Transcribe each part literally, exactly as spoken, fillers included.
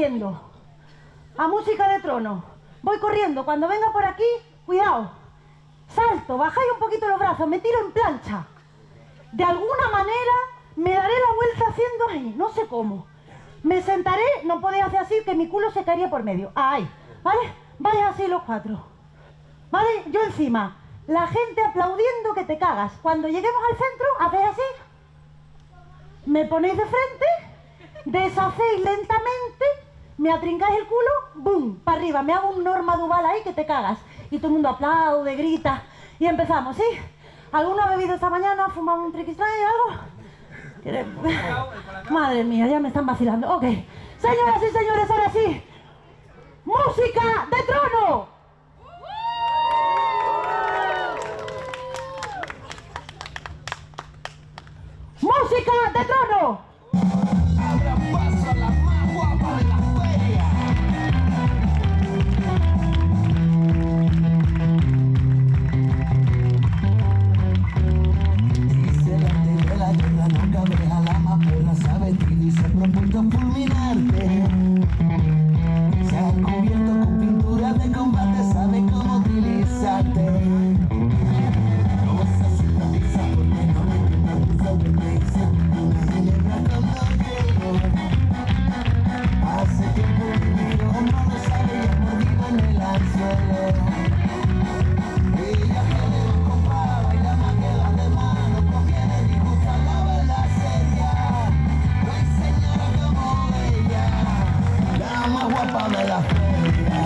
corriendo. A música de trono. Voy corriendo. Cuando venga por aquí, cuidado. Salto, bajáis un poquito los brazos, me tiro en plancha. De alguna manera me daré la vuelta haciendo ahí, no sé cómo. Me sentaré, no podéis hacer así, que mi culo se caería por medio. Ahí, ¿vale? Vais así los cuatro. ¿Vale? Yo encima. La gente aplaudiendo que te cagas. Cuando lleguemos al centro, hacéis así. Me ponéis de frente, deshacéis lentamente, me atrincáis el culo, ¡bum! Para arriba. Me hago un Norma Duval ahí que te cagas. Y todo el mundo aplaude, grita. Y empezamos, ¿sí? ¿Alguno ha bebido esta mañana? ¿Ha fumado un triquistray o algo? Madre mía, ya me están vacilando. Ok. Señoras y señores, ahora sí. ¡Música de trono! ¡Música de trono! Abra paso a la más guapa de la feria. Dice la de la guerra, no cabe a la amapola, sabe y se ha propuesto fulminarte. Se ha cubierto con pintura de combate, sabe cómo utilizarte. No vas a hacer la misa porque no me entiendes sobre me hice una ginebra cuando llego. Hace tiempo vivido, no lo sabe, ya mordido en el anzuelo. Y ya que le va compa, baila más que las demás, no conviene dibujar la verdad seria. No hay señora como ella, la más guapa de la feria.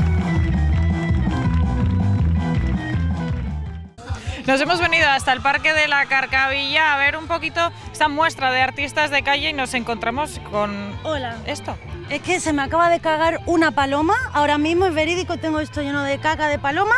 Nos hemos venido hasta el Parque de la Carcavilla a ver un poquito esta muestra de artistas de calle y nos encontramos con Hola. esto. Es que se me acaba de cagar una paloma, ahora mismo es verídico, tengo esto lleno de caca de paloma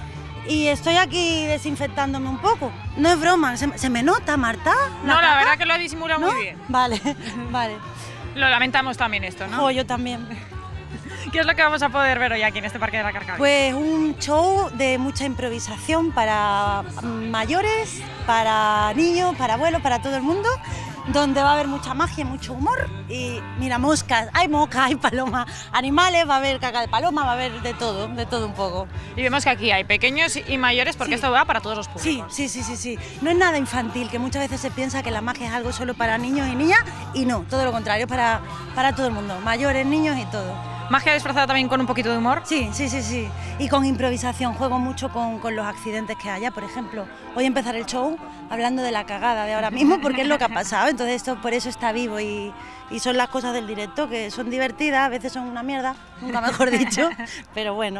y estoy aquí desinfectándome un poco. No es broma, se, se me nota, Marta. No, la caca? verdad que lo ha disimulado ¿No? muy bien. Vale, vale. Lo lamentamos también esto, ¿no? Oh, yo también. ¿Qué es lo que vamos a poder ver hoy aquí en este Parque de la Carcavilla? Pues un show de mucha improvisación para mayores, para niños, para abuelos, para todo el mundo, donde va a haber mucha magia, mucho humor y mira, moscas, hay moscas, hay palomas, animales, va a haber caca de paloma, va a haber de todo, de todo un poco. Y vemos que aquí hay pequeños y mayores porque Sí. esto va para todos los Sí, públicos. sí, sí, sí, sí. No es nada infantil, que muchas veces se piensa que la magia es algo solo para niños y niñas y no, todo lo contrario, para, para todo el mundo, mayores, niños y todo. Magia disfrazada también con un poquito de humor. Sí, sí, sí, sí. Y con improvisación, juego mucho con, con los accidentes que haya. Por ejemplo, voy a empezar el show hablando de la cagada de ahora mismo porque es lo que ha pasado. Entonces esto por eso está vivo y, y son las cosas del directo, que son divertidas, a veces son una mierda, nunca mejor dicho, pero bueno.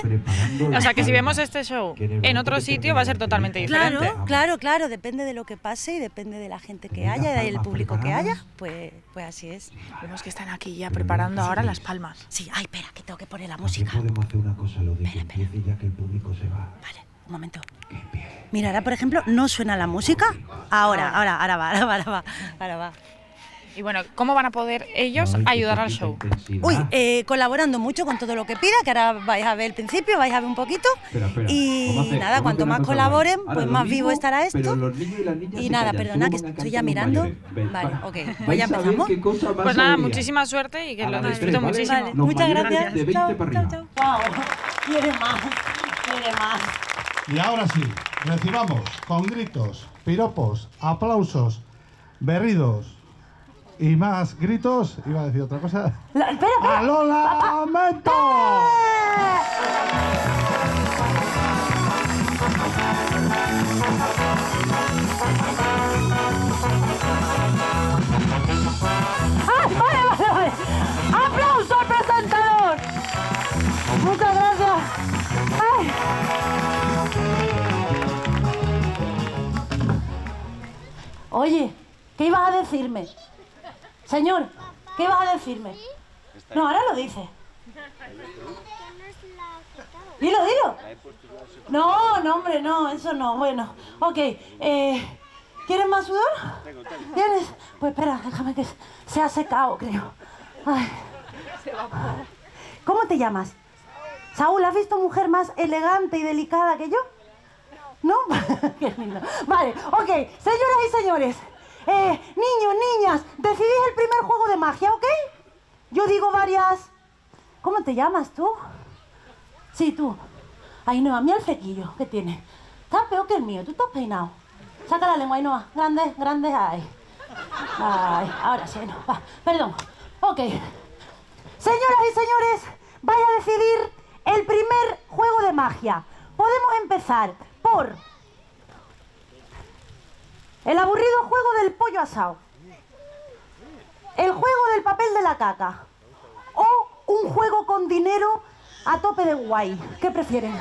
O sea que si vemos este show en otro sitio va a ser totalmente diferente. Claro, claro, claro, depende de lo que pase y depende de la gente que haya, del público que haya, pues, pues así es. Vemos que están aquí ya preparando ahora las palmas. Sí, ay, espera, que tengo que poner la música. Podemos hacer una cosa, lo de que Espera, espera. empiece ya que el público se va. Vale, un momento. Mira, ahora por ejemplo no suena la música. Ahora, ahora, ahora va, ahora va, ahora va, ahora va. Y bueno, ¿cómo van a poder ellos ayudar al show? Uy, eh, colaborando mucho con todo lo que pida, que ahora vais a ver el principio, vais a ver un poquito. Espera, espera. Y Vamos a hacer- nada, vamos a cuanto hacer una más cosa colaboren, guay. Ahora, pues lo más mismo, vivo estará esto. pero los niños y las niñas Y se nada, callan, perdona, solo que van a estoy cantar ya los mirando. mayores. Ven, Vale, va. ok, pues Vais ya a ver empezamos. qué cosa más Pues nada, alegría. muchísima suerte y que A lo la de disfruto tres, ¿vale? muchísimo. Vale, Los muchas mayores gracias. de veinte Chao, para chao, arriba. chao. ¡Wow! ¡Quiere más! ¡Quiere más! Y ahora sí, recibamos con gritos, piropos, aplausos, berridos y más gritos, iba a decir otra cosa, La- ¡Espera, espera! ¡a Lola Mento! ¡Ay, vale, vale, vale! ¡Aplauso al presentador! Muchas gracias. ¡Ay! Oye, ¿qué ibas a decirme? Señor, ¿qué ibas a decirme? No, ahora lo dice. Dilo, dilo. No, no, hombre, no, eso no. Bueno, ok. Eh, ¿Quieres más sudor? ¿Tienes? Pues espera, déjame que se ha secado, creo. Ay. ¿Cómo te llamas? Saúl, ¿has visto mujer más elegante y delicada que yo? ¿No? Qué lindo. Vale, ok. Señoras y señores, eh, niños, niñas, decidís el primer juego de magia, ¿ok? Yo digo varias ¿Cómo te llamas tú? Sí, tú. Ainhoa, mira el flequillo que tiene. Está peor que el mío, tú estás peinado. Saca la lengua, Ainhoa. Grande, grande, ay. Ay, ahora sí, no. Va, perdón. Ok. Señoras y señores, vaya a decidir el primer juego de magia. Podemos empezar por el aburrido juego del pollo asado, el juego del papel de la caca o un juego con dinero a tope de guay. ¿Qué prefieren?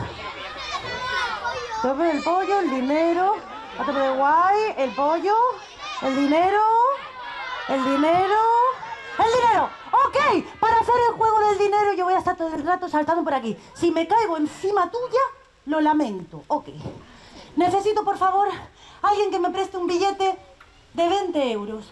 Tope del pollo, el dinero, a tope de guay, el pollo, el dinero, el dinero, el dinero. Ok, para hacer el juego del dinero yo voy a estar todo el rato saltando por aquí. Si me caigo encima tuya, lo lamento. Ok. Necesito, por favor, alguien que me preste un billete de veinte euros.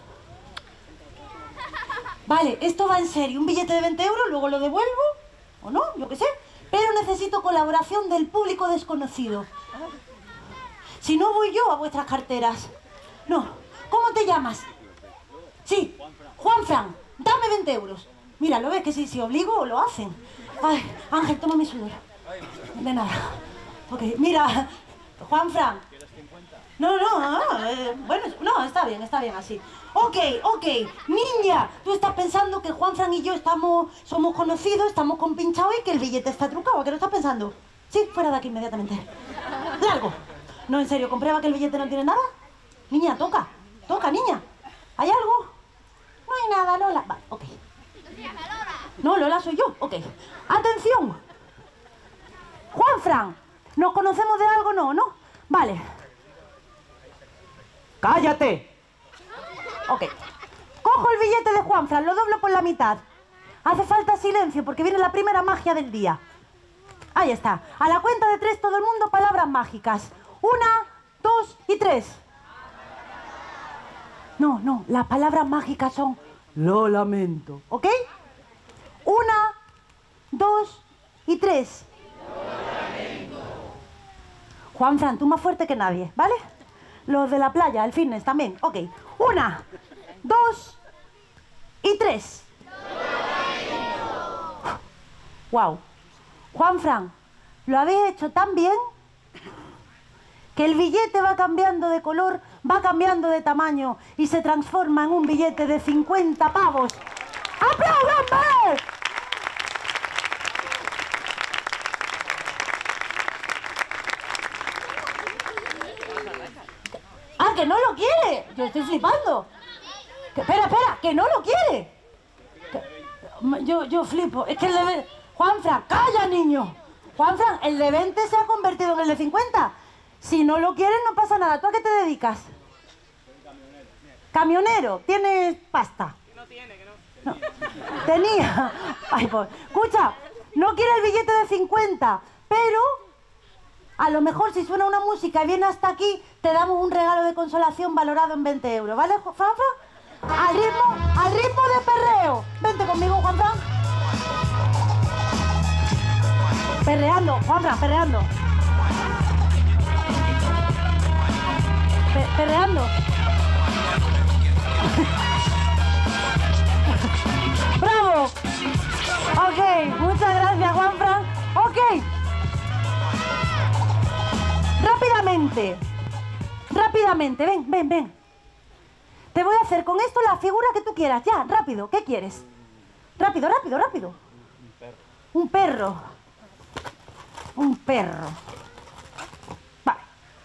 Vale, esto va en serio. Un billete de veinte euros, luego lo devuelvo, o no, yo qué sé. Pero necesito colaboración del público desconocido. Si no, voy yo a vuestras carteras. No. ¿Cómo te llamas? Sí, Juanfran. Dame veinte euros. Mira, ¿lo ves? Que si, si obligo, lo hacen. Ay, Ángel, toma mi sudor. De nada. Ok, mira, Juanfran. No, no, no, eh, bueno, no, está bien, está bien así. Ok, ok, niña, tú estás pensando que Juanfran y yo estamos, somos conocidos, estamos compinchados y que el billete está trucado. ¿A qué lo estás pensando? Sí, fuera de aquí inmediatamente. Largo. No, en serio, ¿comprueba que el billete no tiene nada? Niña, toca, toca, niña. ¿Hay algo? No hay nada, Lola. Vale, ok. No, Lola soy yo, ok. Atención. Juanfran, ¿nos conocemos de algo? No, ¿no? Vale. ¡Cállate! Ok. Cojo el billete de Juanfran, lo doblo por la mitad. Hace falta silencio porque viene la primera magia del día. Ahí está. A la cuenta de tres todo el mundo palabras mágicas. Una, dos y tres. No, no, las palabras mágicas son lo lamento, ¿ok? Una, dos y tres. Lo lamento. Juanfran, tú más fuerte que nadie, ¿vale? Los de la playa, el fitness también, ok. Una, dos y tres. Wow. Juanfran, lo habéis hecho tan bien que el billete va cambiando de color, va cambiando de tamaño y se transforma en un billete de cincuenta pavos. ¡Apláudanme! ¡Ah, que no lo quiere! Yo estoy flipando. Que, espera, espera, que no lo quiere. Que, yo, yo flipo. Es que el de... Juanfran, calla, niño. Juanfran, el de veinte se ha convertido en el de cincuenta. Si no lo quieres, no pasa nada. ¿Tú a qué te dedicas? Camionero. Camionero. ¿Tienes pasta? No tiene, que no. no. Tenía. Ay, pues. Escucha, no quiere el billete de cincuenta, pero a lo mejor si suena una música y viene hasta aquí, te damos un regalo de consolación valorado en veinte euros. ¿Vale, Juanfran? Al ritmo, al ritmo de perreo. Vente conmigo, Juanfran. Perreando, Juanfran, perreando. Pe perreando. ¡Bravo! Ok, muchas gracias, Juanfran. Ok. Rápidamente. Rápidamente, ven, ven, ven. Te voy a hacer con esto la figura que tú quieras. Ya, rápido. ¿Qué quieres? Rápido, rápido, rápido. Un perro. Un perro. Vale.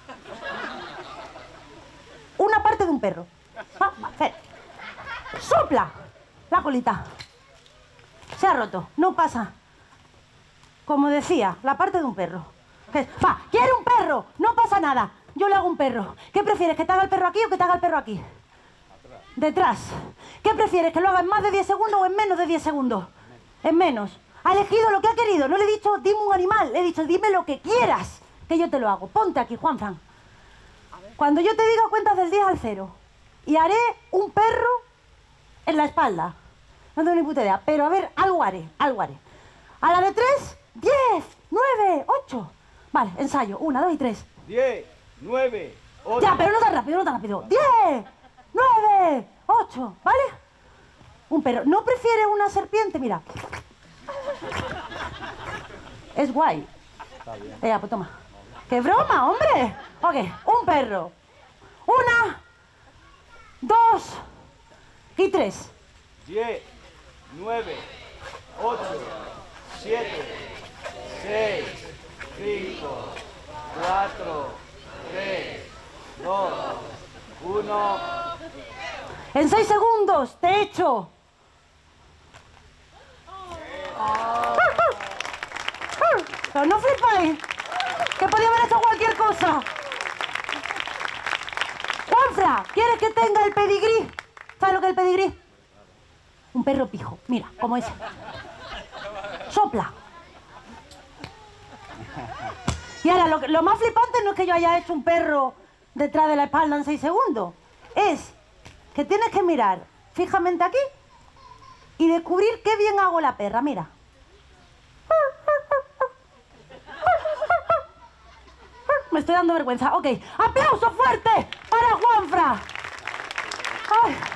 Una parte de un perro. Ah, vale. Sopla la colita. Se ha roto. No pasa. Como decía, la parte de un perro. Va, quiere un perro. No pasa nada. Yo le hago un perro. ¿Qué prefieres? ¿Que te haga el perro aquí o que te haga el perro aquí? Detrás. ¿Qué prefieres? ¿Que lo haga en más de diez segundos o en menos de diez segundos? En menos. Ha elegido lo que ha querido. No le he dicho, dime un animal. Le he dicho, dime lo que quieras, que yo te lo hago. Ponte aquí, Juanfran. Cuando yo te diga, cuentas del diez al cero. Y haré un perro en la espalda. No tengo ni puta idea. Pero a ver, algo haré, algo haré. A la de tres, diez, nueve, ocho. Vale, ensayo. Una, dos y tres. diez, nueve, ocho. Ya, pero no tan rápido, no tan rápido. diez, nueve, ocho. ¿Vale? Un perro. ¿No prefieres una serpiente? Mira. Es guay. Está bien. Venga, pues toma. ¡Qué broma, hombre! Ok, un perro. Una, dos y tres. diez, nueve, ocho, siete, seis, cinco, cuatro, tres, dos, uno. En seis segundos, te echo. Pero no flipáis, que podía haber hecho cualquier cosa. Juanfra, ¿quieres que tenga el pedigrí? ¿Sabes lo que es el pedigrí? Un perro pijo, mira, como ese. Sopla. Y ahora, lo, que- lo más flipante no es que yo haya hecho un perro detrás de la espalda en seis segundos. Es que tienes que mirar fijamente aquí y descubrir qué bien hago la perra, mira. Me estoy dando vergüenza. Ok, aplauso fuerte para Juanfra. Ay.